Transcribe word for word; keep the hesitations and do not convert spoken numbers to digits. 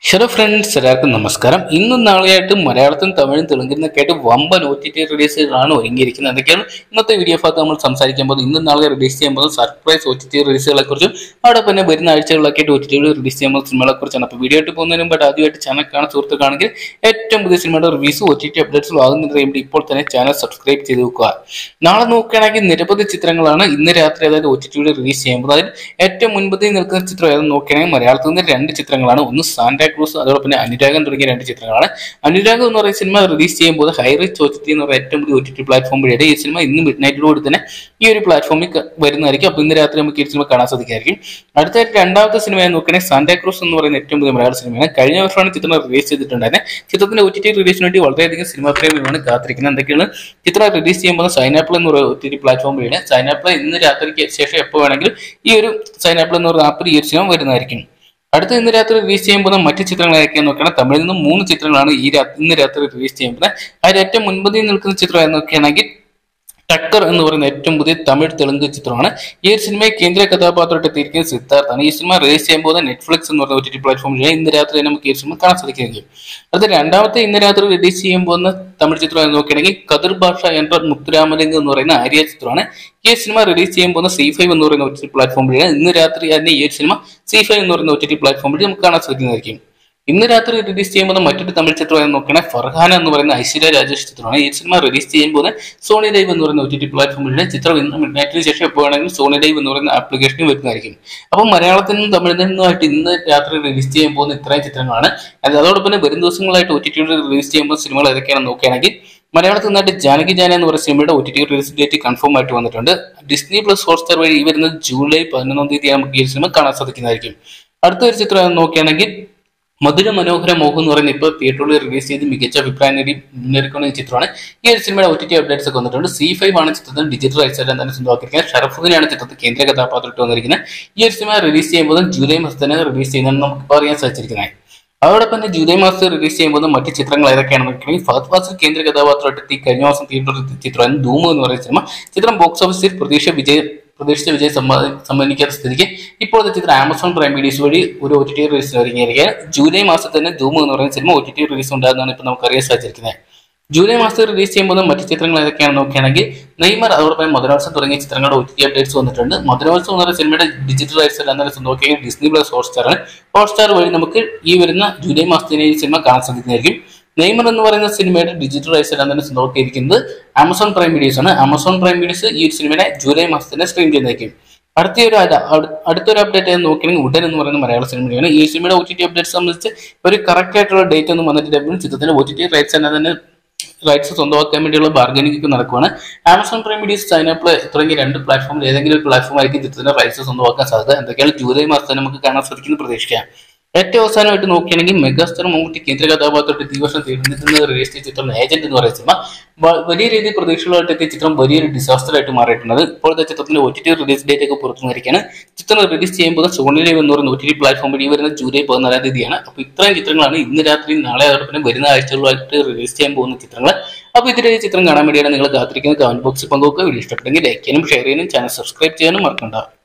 Hello friends, എല്ലാവർക്കും നമസ്കാരം. ഇന്നും നാളെയായിട്ട് മലയാളത്തിലും തമിഴും തെലുങ്കിലൊക്കെ ആയിട്ട് വമ്പൻ ഒ ടി ടി റിലീസുകളാണ് ഒരുങ്ങിയിരിക്കുന്നത്. എന്തൊക്കെയാണ് ഇന്നത്തെ വീഡിയോ ഭാഗത്ത് നമ്മൾ സംസാരിക്കാൻ പോകുന്നത്. ഇന്നും നാളെ റിലീസ് ചെയ്യാൻ പോകുന്ന സർപ്രൈസ് ഒ ടി ടി റിലീസുകളെ കുറിച്ചും അവിടെ പിന്നെ വരുന്ന ആഴ്ചകളിലൊക്കെ ആയിട്ട് ഒ ടി ടി റിലീസ് ചെയ്യുന്ന സിനിമകളെ കുറിച്ചാണ്. അപ്പോൾ വീഡിയോ ആയിട്ട് പോകുന്നതിന് മുമ്പ് ആദ്യമായിട്ട് ചാനൽ കാണാൻ സുഹൃത്തുക്കാണെങ്കിൽ ഏറ്റവും പുതിയ സിനിമയുടെ റിവ്യൂസ് ഒ ടി ടി അപ്ഡേറ്റ്സും ആകുന്നതിന് വേണ്ടി ഇപ്പോൾ തന്നെ ചാനൽ സബ്സ്ക്രൈബ് ചെയ്ത് വെക്കുക. നാളെ നോക്കുകയാണെങ്കിൽ നിരവധി ചിത്രങ്ങളാണ് ഇന്ന് രാത്രി അതായത് ഒ ടി ടിയുടെ റിലീസ് ചെയ്യുമ്പോൾ. അതിൽ ഏറ്റവും മുൻപന്തിയിൽ നിൽക്കുന്ന ചിത്രം ഏതെന്ന് നോക്കുകയാണെങ്കിൽ മലയാളത്തിൽ നിന്ന് രണ്ട് ചിത്രങ്ങളാണ്. ഒന്ന് സാന്റാ അതോടൊപ്പം അനുരാഗം തുടങ്ങിയ രണ്ട് ചിത്രങ്ങളാണ്. അനുരാഗം എന്ന് പറയുന്ന സിനിമ റിലീസ് ചെയ്യുമ്പോൾ high rich O T T എന്ന് പറയുന്ന ഏറ്റവും പുതിയ ഒ ടി ടി പ്ലാറ്റ്ഫോം വഴിയാണ് ഈ സിനിമ ഇന്ന് മിഡ് നൈറ്റിലൂടെ തന്നെ ഈ ഒരു പ്ലാറ്റ്ഫോമിൽ വരുന്നതായിരിക്കും. അപ്പോൾ ഇന്ന് രാത്രി നമുക്ക് ഈ സിനിമ കാണാൻ സാധിക്കായിരിക്കും. അടുത്തായിട്ട് രണ്ടാമത്തെ സിനിമയെ നോക്കുകയാണെങ്കിൽ സാന്റാ ക്രൂസ് എന്ന് പറയുന്ന ഏറ്റവും പുതിയ മലയാള സിനിമയാണ്. കഴിഞ്ഞ വർഷമാണ് ചിത്രം റിലീസ് ചെയ്തിട്ടുണ്ടായിരുന്നത്. ചിത്രത്തിന്റെ ഒ ടി ടി റിലീസിന് വേണ്ടി വളരെയധികം സിനിമാ പ്രേമികളാണ് കാത്തിരിക്കുന്നത്. എന്തൊക്കെയാണ് ചിത്രം റിലീസ് ചെയ്യുമ്പോൾ സൈനാപ്പിൾ എന്ന് പറയുന്ന ഒ ടി ടി പ്ലാറ്റ്ഫോം വഴിയാണ്. സൈനാപ്പിൾ ഇന്ന് രാത്രിക്ക് ശേഷം എപ്പോൾ വേണമെങ്കിലും ഈ ഒരു സൈനാപ്പിൾ എന്ന് പറയുന്ന ആപ്പിൽ ഈ ഒരു സിനിമ വരുന്നതായിരിക്കും. അടുത്ത ഇന്ന് രാത്രി റിലീസ് ചെയ്യുമ്പോൾ മറ്റു ചിത്രങ്ങളൊക്കെ നോക്കുകയാണ്. തമിഴിൽ നിന്ന് മൂന്ന് ചിത്രങ്ങളാണ് ഈ ഇന്ന് രാത്രി റിലീസ് ചെയ്യുമ്പോൾ. അതിൽ ഏറ്റവും മുൻപന്തിയിൽ നിൽക്കുന്ന ചിത്രം എന്നൊക്കെയാണെങ്കിൽ ടക്കർ എന്ന് പറയുന്ന ഏറ്റവും പുതിയ തമിഴ് തെലുങ്ക് ചിത്രമാണ്. ഈ ഒരു സിനിമയെ കേന്ദ്ര കഥാപാത്രമായിട്ട് എത്തിയിരിക്കുന്നത് സിദ്ധാർത്ഥാണ്. ഈ സിനിമ റിലീസ് ചെയ്യുമ്പോൾ നെറ്റ്ഫ്ലിക്സ് എന്ന് പറയുന്ന ഒ ടി ടി പ്ലാറ്റ്ഫോമിൽ ഇന്ന് രാത്രി നമുക്ക് ഈ സിനിമ കാണാൻ സാധിക്കുകയും. അത് രണ്ടാമത്തെ ഇന്ന് രാത്രി റിലീസ് ചെയ്യുമ്പോൾ തമിഴ് ചിത്രം എന്ന് നോക്കുകയാണെങ്കിൽ കതിർ ഭാഷ എன்ற മുത്തുരാമലിംഗ് എന്ന് പറയുന്ന ആര്യ ചിത്രമാണ്. ഈ സിനിമ റിലീസ് ചെയ്യുമ്പോൾ സി ഫൈവ് എന്ന് പറയുന്ന ഒ ടി ടി പ്ലാറ്റ്ഫോമിലാണ്. ഇന്ന് രാത്രി തന്നെ ഈ ഒരു സിനിമ സി ഫൈവ് എന്ന് പറയുന്ന ഒ ടി ടി പ്ലാറ്റ്ഫോമിൽ നമുക്ക് കാണാൻ സാധിക്കുന്നതായിരിക്കും. ഇന്ന് രാത്രി റിലീസ് ചെയ്യുമ്പോൾ മറ്റൊരു തമിഴ് ചിത്രം നോക്കുകയാണെങ്കിൽ ഫർഹാന എന്ന് പറയുന്ന ഐശ്വര്യ രാജേഷ് ചിത്രമാണ്. ഈ സിനിമ റിലീസ് ചെയ്യുമ്പോൾ സോണി ലൈവ് എന്ന് പറയുന്ന ഒ ടി ടി പ്ലാറ്റ്ഫോമിലെ ചിത്രം ഇന്ന് മിഡ് നൈറ്റിന് ശേഷം എപ്പോൾ വേണമെങ്കിലും സോണി ലൈവ് എന്ന് പറയുന്ന ആപ്ലിക്കേഷനിൽ വരുന്നതായിരിക്കും. അപ്പോൾ മലയാളത്തിൽ നിന്നും തമിഴിൽ നിന്നുമായിട്ട് ഇന്ന് രാത്രി റിലീസ് ചെയ്യാൻ പോകുന്ന ഇത്രയും ചിത്രങ്ങളാണ്. അതോടൊപ്പം തന്നെ വരും ദിവസങ്ങളായിട്ട് ഒ ടി ടി റിലീസ് ചെയ്യുമ്പോൾ സിനിമകൾ ഏതൊക്കെയാണെന്ന് നോക്കുകയാണെങ്കിൽ മലയാളത്തിൽ നിന്നായിട്ട് ജാനകി ജാന എന്ന് പറയുന്ന സിനിമയുടെ O T T release date confirm ആയിട്ട് വന്നിട്ടുണ്ട്. ഡിസ്നി പ്ലസ് ഹോട്ട്സ്റ്റാർ വഴി ഈ വരുന്ന ജൂലൈ പതിനൊന്നാം തീയതി നമുക്ക് ഈ സിനിമ കാണാൻ സാധിക്കുന്നതായിരിക്കും. അടുത്തൊരു ചിത്രം നോക്കുകയാണെങ്കിൽ മധുര മനോഹര മോഹം എന്ന് പറയുന്ന ഇപ്പോൾ തിയേറ്ററിൽ റിലീസ് ചെയ്ത് മികച്ച അഭിപ്രായം നേടി മുന്നേറിക്കുന്ന ഈ ചിത്രമാണ്. ഈ ഒരു സിനിമയുടെ ഒ ടി ടി അപ്ഡേറ്റ്സ് ഒക്കെ വന്നിട്ടുണ്ട്. സി ഫൈവ് ആണ് ചിത്രത്തിൽ ഡിജിറ്റൽ റൈറ്റ്സ് എല്ലാം തന്നെ സ്വന്തമാക്കിയിരിക്കുന്നത്. ഷറഫുദ്ദീനാണ് ചിത്രത്തിൽ കേന്ദ്ര കഥാപാത്രമായിട്ട് വന്നിരിക്കുന്നത്. ഈ ഒരു സിനിമ റിലീസ് ചെയ്യുമ്പോൾ ജൂലൈ മാസത്തിന് റിലീസ് ചെയ്യുന്നതെന്ന് നമുക്ക് അറിയാൻ സാധിച്ചിരിക്കുന്നത്. അതോടൊപ്പം തന്നെ ജൂലൈ മാസത്തിൽ റിലീസ് ചെയ്യുമ്പോൾ മറ്റ് ചിത്രങ്ങൾ ഏതൊക്കെയാണെന്ന് നോക്കുകയാണെങ്കിൽ ഫഹദ് ഫാസിൽ കേന്ദ്ര കഥാപാത്രമായിട്ട് എത്തി കഴിഞ്ഞ മാസം തിയേറ്ററിൽ ചിത്രമാണ് ധൂമ എന്ന് പറയുന്ന സിനിമ. ചിത്രം ബോക്സ് ഓഫീസിൽ പ്രതീക്ഷ വിജയ പ്രതീക്ഷിച്ച വിജയം സമ്മാനിക്കാത്ത സ്ഥിതിക്ക് ഇപ്പോഴത്തെ ചിത്രം ആമസോൺ പ്രൈം വീഡിയോസ് വഴി ഒരു ഒ ടി ടി റിലീസ് ഒരുങ്ങിയിരിക്കുകയാണ്. ജൂലൈ മാസത്തിൽ തന്നെ ധൂമ എന്ന് പറയുന്ന cinema O T T release ഉണ്ടാകുന്നതാണ് ഇപ്പോൾ നമുക്ക് അറിയാൻ സാധിച്ചിരിക്കുന്നത്. ജൂലൈ മാസത്തിൽ റിലീസ് ചെയ്യുമ്പോൾ മറ്റ് ചിത്രങ്ങൾ ഏതൊക്കെയാണെന്ന് നോക്കുകയാണെങ്കിൽ നെയ്മർ അതോടൊപ്പം മധുരോത്സവം തുടങ്ങിയ ചിത്രങ്ങളുടെ ഒ ടി ടി അപ്ഡേറ്റ്സ് വന്നിട്ടുണ്ട്. മധുരോത്സവം എന്ന് പറയുന്ന സിനിമയുടെ ഡിജിറ്റൽ റൈറ്റ്സ് എല്ലാം തന്നെ സ്വന്തമാക്കിയ ഡിസ്നി പ്ലസ് ഹോട്ട്സ്റ്റാറാണ്. ഹോട്ട്സ്റ്റാർ വഴി നമുക്ക് ഈ വരുന്ന ജൂലൈ മാസത്തിന് ഈ സിനിമ കാണാൻ സാധിക്കുന്നതായിരിക്കും. നെയ്മർ എന്ന് പറയുന്ന സിനിമയുടെ ഡിജിറ്റൽ റൈറ്റ്സ് എല്ലാം തന്നെ സ്വന്തമാക്കിയിരിക്കുന്നത് ആമസോൺ പ്രൈം വീഡിയോസ് ആണ്. ആമസോൺ പ്രൈം വീഡിയോസ് ഈ ഒരു സിനിമയെ ജൂലൈ മാസത്തിന് സ്ട്രീം ചെയ്യുന്നതായിരിക്കും. അടുത്തൊരു അടുത്തൊരു അപ്ഡേറ്റ് ആയി നോക്കുകയാണെങ്കിൽ ഉടൻ എന്ന് പറയുന്ന മലയാള സിനിമയാണ്. ഈ സിനിമയുടെ ഒ ടി ടി അപ്ഡേറ്റ് സംബന്ധിച്ച് ഒരു കറക്റ്റ് ആയിട്ടുള്ള ഡേറ്റ് ഒന്നും വന്നിട്ടില്ല. ചിത്രത്തിന്റെ ഒ ടി ടി റൈറ്റ്സ് എല്ലാം തന്നെ റൈറ്റ്സ് സ്വന്തമാക്കാൻ വേണ്ടിയുള്ള ബാർഗനിങ് നടക്കുകയാണ്. ആമസോൺ പ്രൈം വീഡിയോസ് സൈനപ്പ് തുടങ്ങിയ രണ്ട് പ്ലാറ്റ്ഫോമിൽ ഏതെങ്കിലും ഒരു പ്ലാറ്റ്ഫോം ആയിരിക്കും ചിത്രത്തിന്റെ റൈറ്റ്സ് സ്വന്തമാക്കാൻ സാധ്യത. എന്തൊക്കെയാണ് ജൂലൈ മാസത്തിൽ നമുക്ക് കാണാൻ സാധിക്കുന്നത് പ്രതീക്ഷിക്കാം. ഏറ്റവും അവസാനമായിട്ട് നോക്കുകയാണെങ്കിൽ മെഗാസ്റ്റാർ മമ്മൂട്ടി കേന്ദ്ര കഥാപാത്രമായിട്ട് ഈ വർഷം തിരുവനന്തപുരത്ത് റിലീസ് ചെയ്ത ചിത്രം ഏജന്റ് എന്ന് പറയുന്ന സിനിമ വലിയ രീതിയിൽ പ്രതീക്ഷകളായിട്ട് എത്തിയ ചിത്രം വലിയൊരു ഡിസാസ്റ്റർ ആയിട്ട് മാറിയിട്ടുണ്ട്. ഇപ്പോഴത്തെ ചിത്രത്തിന്റെ O T T release date ഒക്കെ പുറത്തു വന്നിരിക്കുകയാണ്. ചിത്രം റിലീസ് ചെയ്യുമ്പോൾ സോണി ലൈവ് എന്ന് പറയുന്ന ഒ ടി ടി പ്ലാറ്റ്ഫോം വഴി വരുന്ന ജൂലൈ പതിനാലാം തീയതിയാണ്. അപ്പോൾ ഇത്രയും ചിത്രങ്ങളാണ് ഇന്ന് രാത്രി നാളെ അതോടൊപ്പം വരുന്ന ആഴ്ചകളായിട്ട് റിലീസ് ചെയ്യാൻ പോകുന്ന ചിത്രങ്ങൾ. അപ്പോൾ ഇതിലെ ചിത്രം കാണാൻ വേണ്ടിയാണ് നിങ്ങൾ കാത്തിരിക്കുന്നത്. കമന്റ് ബോക്സിൽ പങ്കുവെക്കുക. വീഡിയോ ഇഷ്ടപ്പെട്ടെങ്കിൽ ലൈക്ക് ചെയ്യാനും ഷെയർ ചെയ്യാനും ചാനൽ സബ്സ്ക്രൈബ് ചെയ്യാനും മറക്കണ്ട.